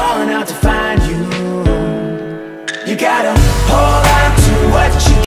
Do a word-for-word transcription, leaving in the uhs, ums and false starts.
calling out to find you. You gotta hold on to what you